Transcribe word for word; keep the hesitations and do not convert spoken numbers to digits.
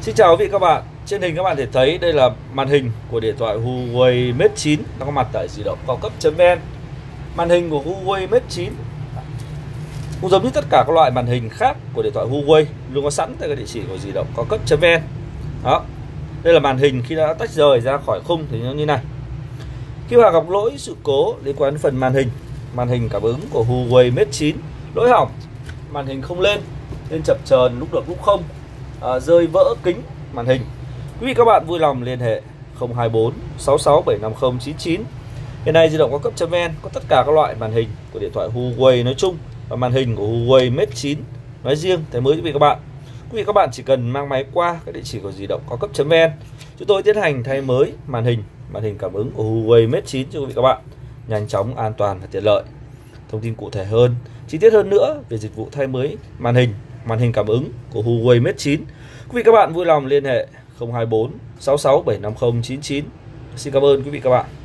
Xin chào quý vị các bạn. Trên hình các bạn thể thấy đây là màn hình của điện thoại Huawei Mate chín, nó có mặt tại di động cao cấp.vn. Màn hình của Huawei Mate chín cũng giống như tất cả các loại màn hình khác của điện thoại Huawei, luôn có sẵn tại các địa chỉ của di động cao cấp.vn. Đó. Đây là màn hình khi đã tách rời ra khỏi khung thì nó như này. Khi bạn gặp lỗi sự cố liên quan đến phần màn hình, màn hình cảm ứng của Huawei Mate chín lỗi hỏng, màn hình không lên, lên chập chờn lúc được lúc không, à, rơi vỡ kính màn hình, quý vị các bạn vui lòng liên hệ không hai bốn sáu sáu bảy năm không chín chín. Hiện nay di động cao cấp.vn có tất cả các loại màn hình của điện thoại Huawei nói chung và màn hình của Huawei Mate chín nói riêng thay mới quý vị các bạn. Quý vị các bạn chỉ cần mang máy qua các địa chỉ của di động cao cấp.vn, chúng tôi tiến hành thay mới màn hình, màn hình cảm ứng của Huawei Mate chín cho quý vị các bạn, nhanh chóng, an toàn và tiện lợi. Thông tin cụ thể hơn, chi tiết hơn nữa về dịch vụ thay mới màn hình, màn hình cảm ứng của Huawei Mate chín, quý vị các bạn vui lòng liên hệ không hai bốn sáu sáu bảy năm không chín chín. Xin cảm ơn quý vị các bạn.